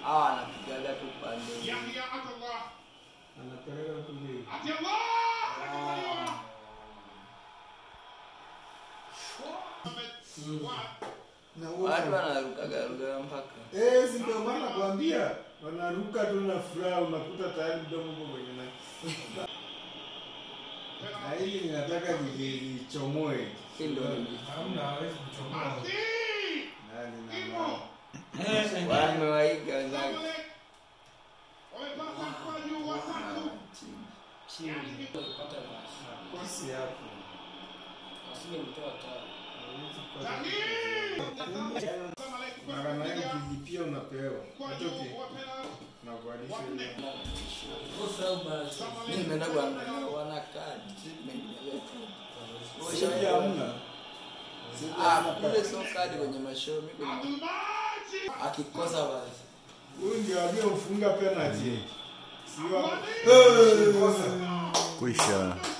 anapigaga tu pande. Yahya Abdullah anapeleka kule. Allah Watu wanaruka mpaka. Si ndio maana nakwambia wanaruka tu na furaha unakuta tayari mdomo uko kwenye na. Na hili ninataka nichomoe. Ndio. Hamna hawezi kuchomoa. Nani na wamewaiga zake. wamepata mkwaju wa tatu chini kupata basi. Kosi hapo. Asije mtoa taa. Mara na hiyo kijipia unapewa. Atoke. Na kualisha. Kosa basi. Mimi nimeenda kuangalia wana kadi treatment yetu. Sisi hamna. Kule sio kadi kwenye mashow mimi kwenye. Akikosa basi. Huyu ndio aliyofunga penalty. Sio. Kuisha.